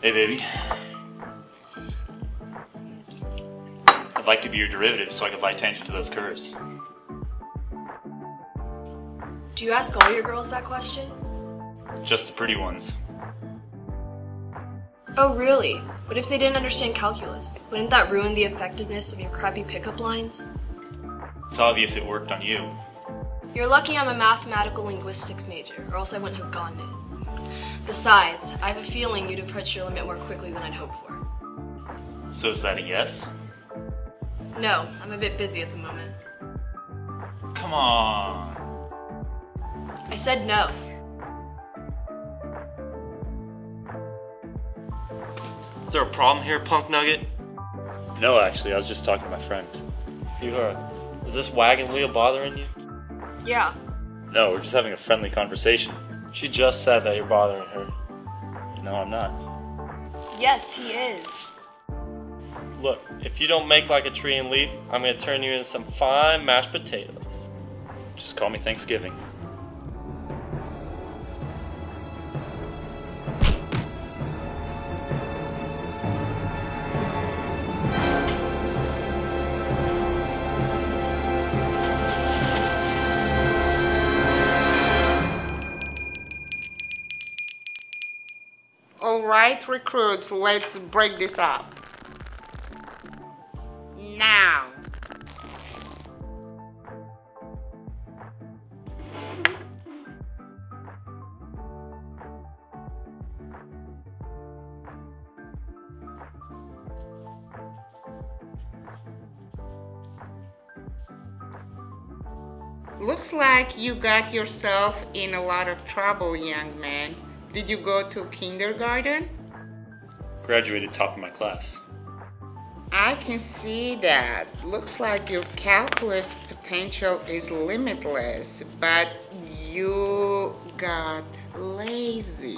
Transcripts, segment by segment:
Hey, baby. I'd like to be your derivative so I could lie tangent to those curves. Do you ask all your girls that question? Just the pretty ones. Oh, really? What if they didn't understand calculus? Wouldn't that ruin the effectiveness of your crappy pickup lines? It's obvious it worked on you. You're lucky I'm a mathematical linguistics major, or else I wouldn't have gotten it. Besides, I have a feeling you'd approach your limit more quickly than I'd hoped for. So is that a yes? No, I'm a bit busy at the moment. Come on. I said no. Is there a problem here, punk nugget? No, actually, I was just talking to my friend. You heard. Is this wagon wheel bothering you? Yeah. No, we're just having a friendly conversation. She just said that you're bothering her. No, I'm not. Yes, he is. Look, if you don't make like a tree and leaf, I'm gonna turn you into some fine mashed potatoes. Just call me Thanksgiving. All right, recruits, let's break this up. Now. Looks like you got yourself in a lot of trouble, young man. Did you go to kindergarten? Graduated top of my class. I can see that. Looks like your calculus potential is limitless, but you got lazy.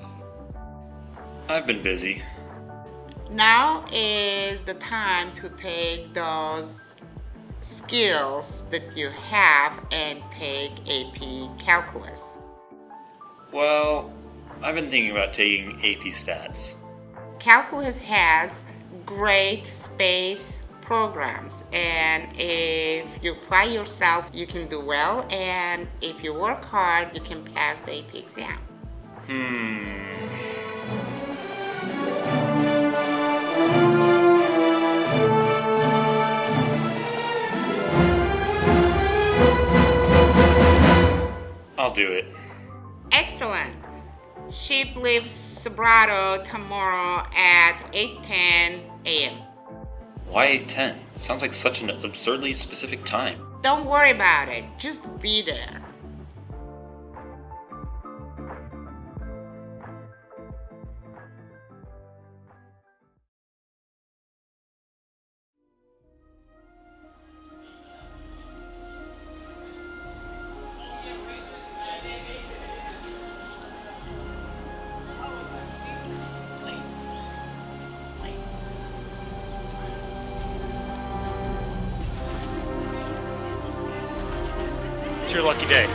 I've been busy. Now is the time to take those skills that you have and take AP calculus. Well, I've been thinking about taking AP Stats. Calculus has great space programs, and if you apply yourself, you can do well, and if you work hard, you can pass the AP exam. I'll do it. Excellent. Ship leaves Sobrado tomorrow at 8:10 a.m. Why 8:10? Sounds like such an absurdly specific time. Don't worry about it. Just be there. It's your lucky day.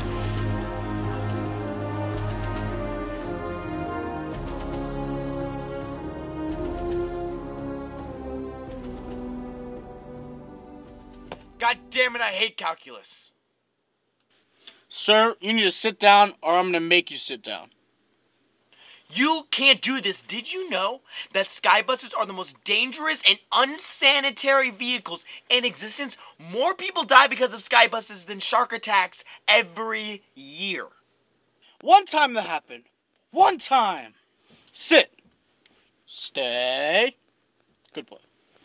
God damn it, I hate calculus. Sir, you need to sit down or I'm going to make you sit down. You can't do this. Did you know that skybuses are the most dangerous and unsanitary vehicles in existence? More people die because of skybuses than shark attacks every year. One time that happened. One time. Sit. Stay. Good boy.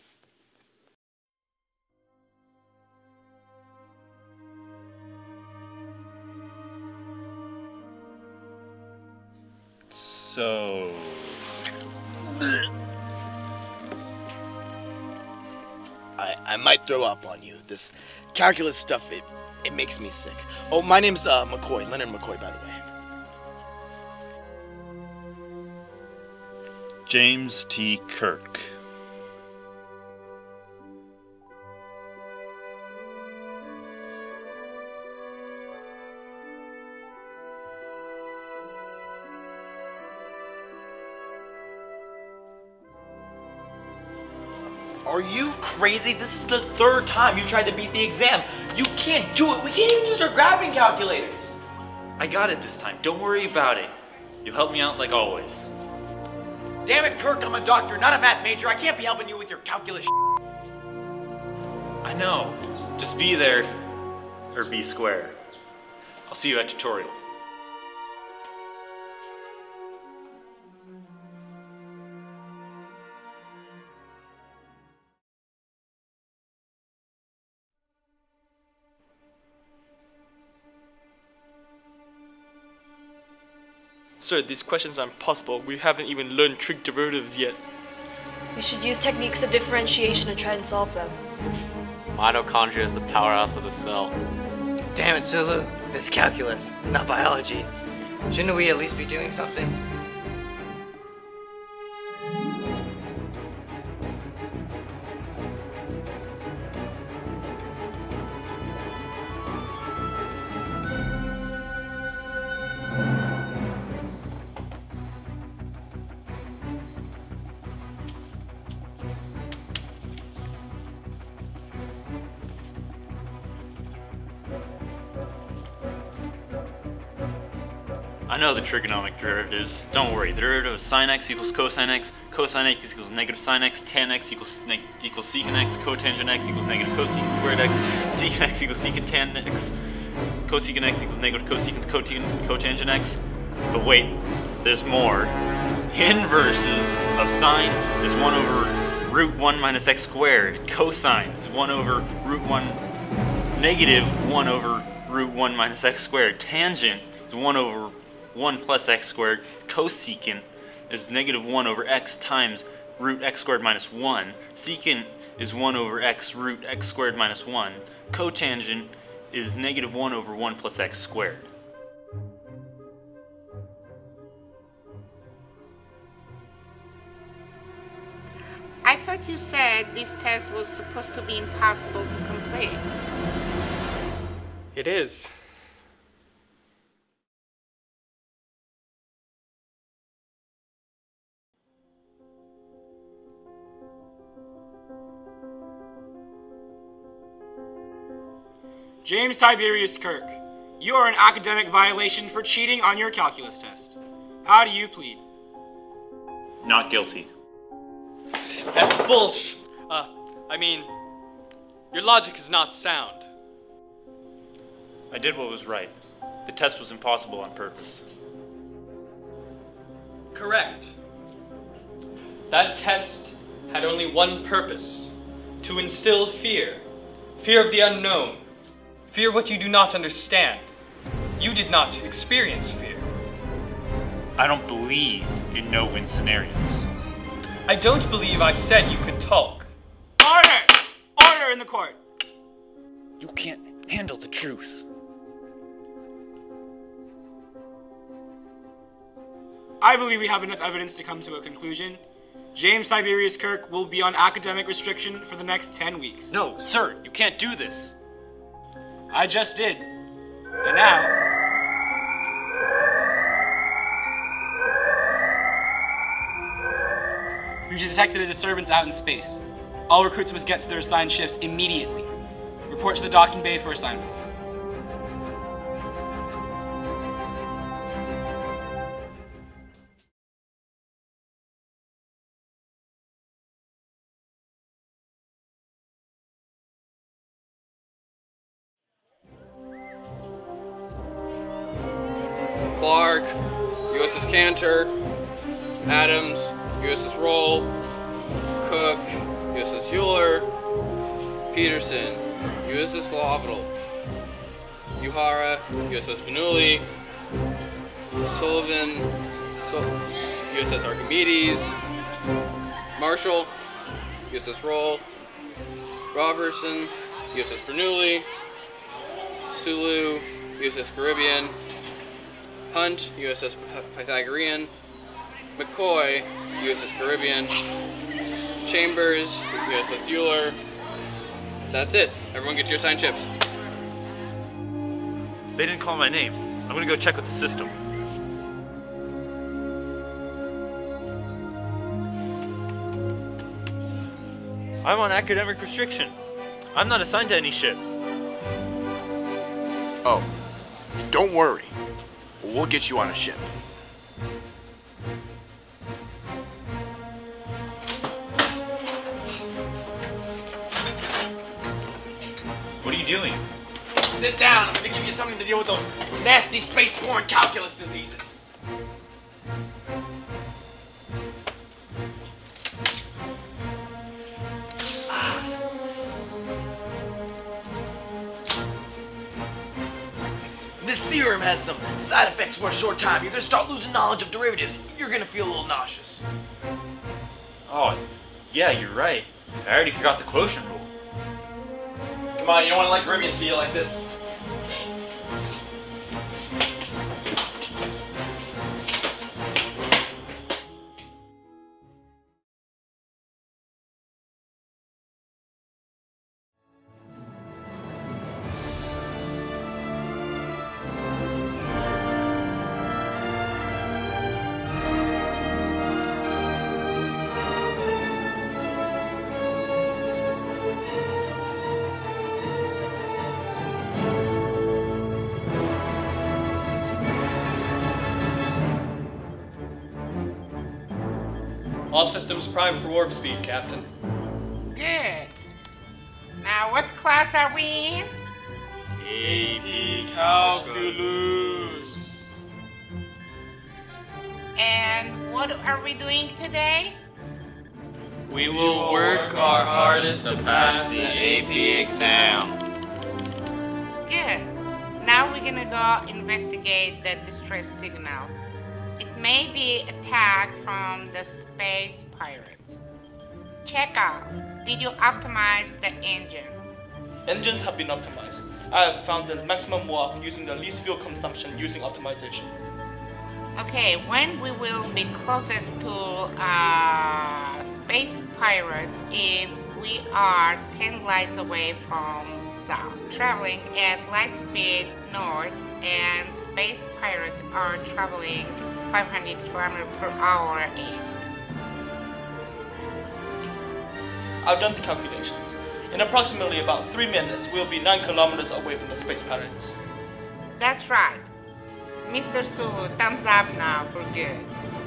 So... I might throw up on you. This calculus stuff, it makes me sick. Oh, my name's McCoy, Leonard McCoy, by the way. James T. Kirk. Are you crazy? This is the third time you tried to beat the exam. You can't do it. We can't even use our graphing calculators. I got it this time. Don't worry about it. You'll help me out like always. Damn it, Kirk, I'm a doctor, not a math major. I can't be helping you with your calculus. I know. Just be there, or be square. I'll see you at tutorial. Sir, these questions are impossible. We haven't even learned trig derivatives yet. We should use techniques of differentiation to try and solve them. Mitochondria is the powerhouse of the cell. Damn it, Zulu. This is calculus, not biology. Shouldn't we at least be doing something? I know the trigonomic derivatives. Don't worry. The derivative of sine x equals cosine x, cosine x equals negative sine x, tan x equals secant x, cotangent x equals negative cosecant squared x, secant x equals secant tan x, cosecant x equals negative cosecant cotangent x. But wait, there's more. Inverses of sine is 1 over root 1 minus x squared. Cosine is 1 over root 1 negative 1 over root 1 minus x squared. Tangent is 1 over 1 plus x squared. Cosecant is negative 1 over x times root x squared minus 1. Secant is 1 over x root x squared minus 1. Cotangent is negative 1 over 1 plus x squared. I thought you said this test was supposed to be impossible to complete. It is. James Tiberius Kirk, you are an academic violation for cheating on your calculus test. How do you plead? Not guilty. That's bullshit. I mean, your logic is not sound. I did what was right. The test was impossible on purpose. Correct. That test had only one purpose: to instill fear. Fear of the unknown. Fear of what you do not understand. You did not experience fear. I don't believe in no-win scenarios. I don't believe I said you could talk. Order! Order in the court! You can't handle the truth. I believe we have enough evidence to come to a conclusion. James Tiberius Kirk will be on academic restriction for the next 10 weeks. No, sir, you can't do this. I just did. And now... we've detected a disturbance out in space. All recruits must get to their assigned ships immediately. Report to the docking bay for assignments. Clark, USS Cantor, Adams, USS Roll, Cook, USS Euler, Peterson, USS Lauderdale, Uhura, USS Bernoulli, Sullivan, USS Archimedes, Marshall, USS Roll, Robertson, USS Bernoulli, Sulu, USS Gharibyan, Hunt, USS Pythagorean, McCoy, USS Gharibyan, Chambers, USS Euler. That's it. Everyone get your assigned ships. They didn't call my name. I'm gonna go check with the system. I'm on academic restriction. I'm not assigned to any ship. Oh, don't worry. We'll get you on a ship. What are you doing? Sit down. I'm going to give you something to deal with those nasty space-borne calculus diseases. This serum has some side effects for a short time. You're going to start losing knowledge of derivatives. You're going to feel a little nauseous. Oh, yeah, you're right. I already forgot the quotient rule. Come on, you don't want to let Gharibyan see you like this. All systems prime for warp speed, Captain. Good. Now, what class are we in? AP Calculus. And what are we doing today? We will work our hardest to pass the AP exam. Good. Now we're gonna go investigate the distress signal. It may be attack from the space pirates. Check out. Did you optimize the engine? Engines have been optimized. I have found the maximum warp using the least fuel consumption using optimization. Okay, when we will be closest to space pirates if we are 10 lights away from south, traveling at light speed north, and space pirates are traveling 500 kilometers per hour east. I've done the calculations. In approximately about 3 minutes, we'll be 9 kilometers away from the space pirates. That's right. Mr. Sulu, thumbs up now for good.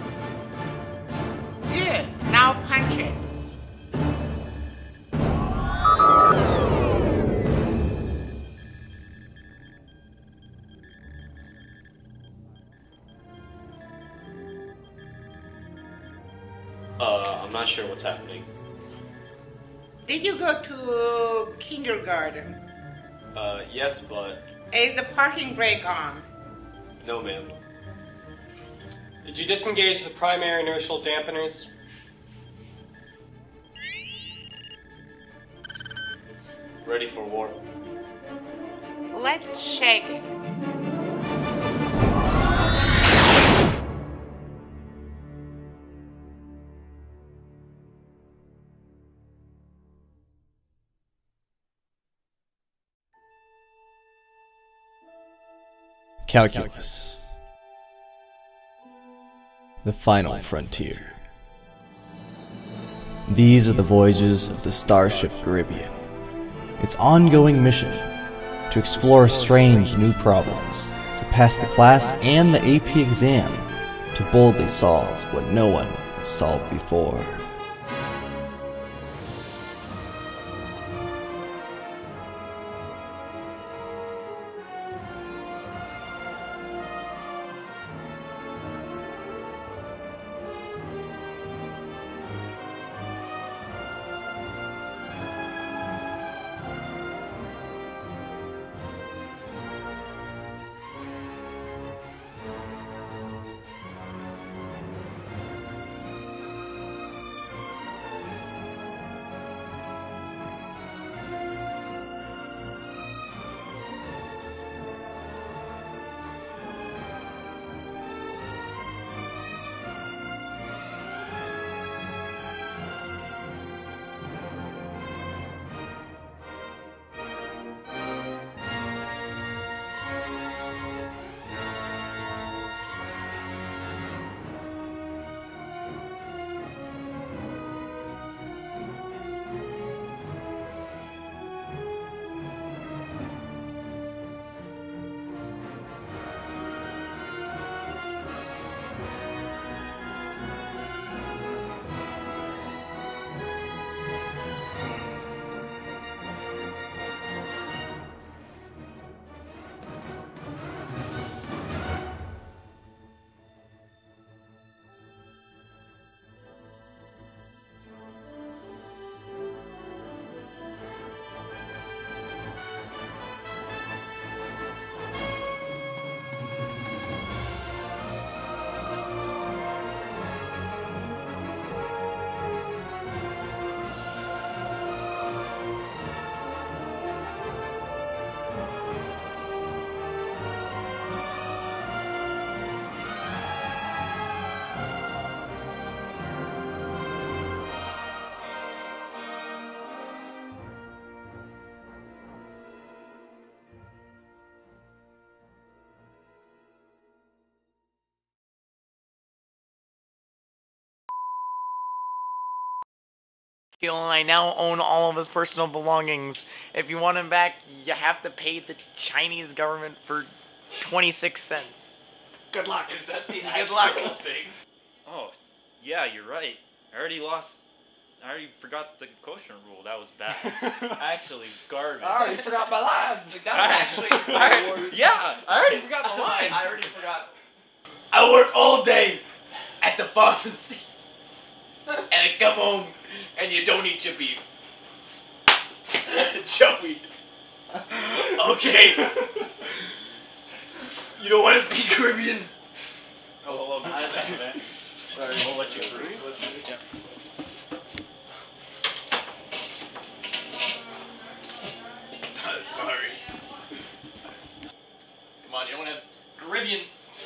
Good. Now punch it. I'm not sure what's happening. Did you go to kindergarten? Yes, but Is the parking brake on? no, ma'am. Did you disengage the primary inertial dampeners? Ready for warp. Let's shake it. Calculus. The final frontier. These are the voyages of the starship Gharibyan. Its ongoing mission to explore strange new problems, to pass the class and the AP exam, to boldly solve what no one has solved before. And I now own all of his personal belongings. If you want him back, you have to pay the Chinese government for 26 cents. Good luck. Is that the Good luck. thing? Oh, yeah, you're right. I already forgot the quotient rule. That was bad. Actually, garbage. I already forgot my lines. That was actually yeah, I already forgot my lines. I already forgot. I work all day at the pharmacy. And I come home and you don't eat your beef. Joey. Okay. You don't want to see Caribbean? Oh, hold on. Man. Sorry, we'll let you through. Yeah. So sorry. Come on, you don't want to have Caribbean.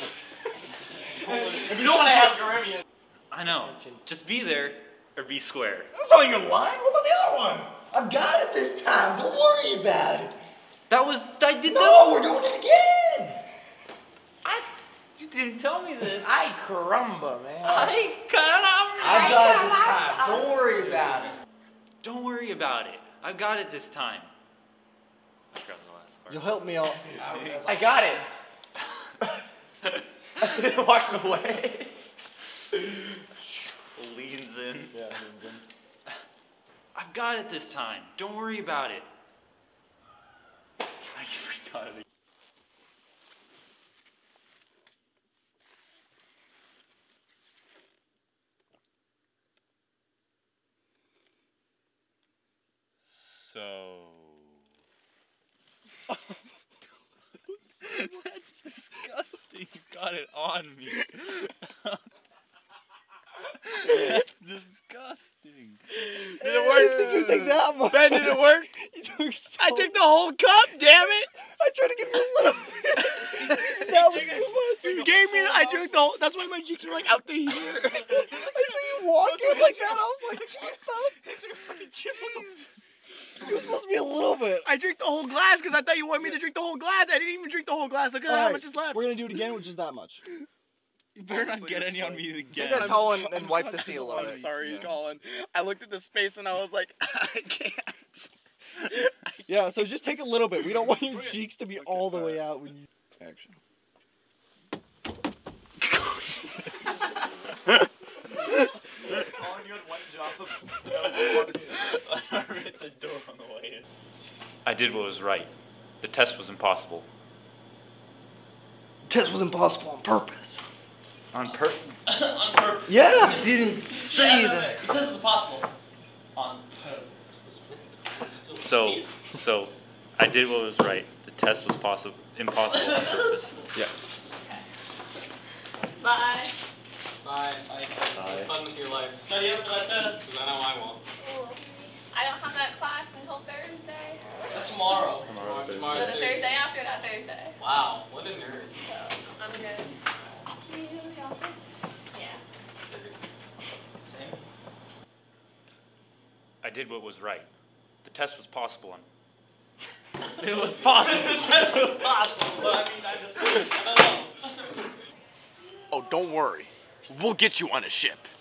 If you don't want to have Caribbean. I know. Just be there or be square. That's not even lying. What about the other one? I've got it this time. Don't worry about it. I did No, we're doing it again. You didn't tell me this. Ay, caramba, man. Ay, caramba. I've got it this time. Don't worry about it. Don't worry about it. I've got it this time. I forgot the last part. You'll help me out. I got it. Walks away. Leans in. Yeah, leans in. I've got it this time. Don't worry about it. I forgot it. That's disgusting. You got it on me. That's disgusting. Did it work? Did you take that much? Ben, did it work? I took the whole cup, damn it. I tried to give you a little bit. That was too much. You gave me, I drank the whole, that's why my cheeks were like out to here. I saw you walking like that. I was like, Jeez. It was supposed to be a little bit. I drank the whole glass because I thought you wanted me to drink the whole glass. I didn't even drink the whole glass. Look at how much is left. We're going to do it again with just that much. You better not get any on me again. Take that towel and wipe the seal away. I'm sorry, Colin. I looked at the space and I was like, I can't. Yeah, so just take a little bit. We don't want your cheeks to be all the way out when you... Action. Colin, you had one job. I hit the door on the way in. I did what was right. The test was impossible. The test was impossible on purpose. On purpose? On purpose. Yeah. You didn't say that. The test was possible. On purpose. So, I did what was right. The test was impossible on purpose. Yes. Bye. Bye. Have fun with your life. Study up for that test, because I know I won't. Ooh. I don't have that class until Thursday. That's tomorrow. Or the Thursday after that Thursday. Wow, what a nerd. So, I'm good. Can you go to the office? Yeah. Same. I did what was right. The test was possible on... It was possible. The test was possible, but I mean, I don't know. Oh, don't worry. We'll get you on a ship.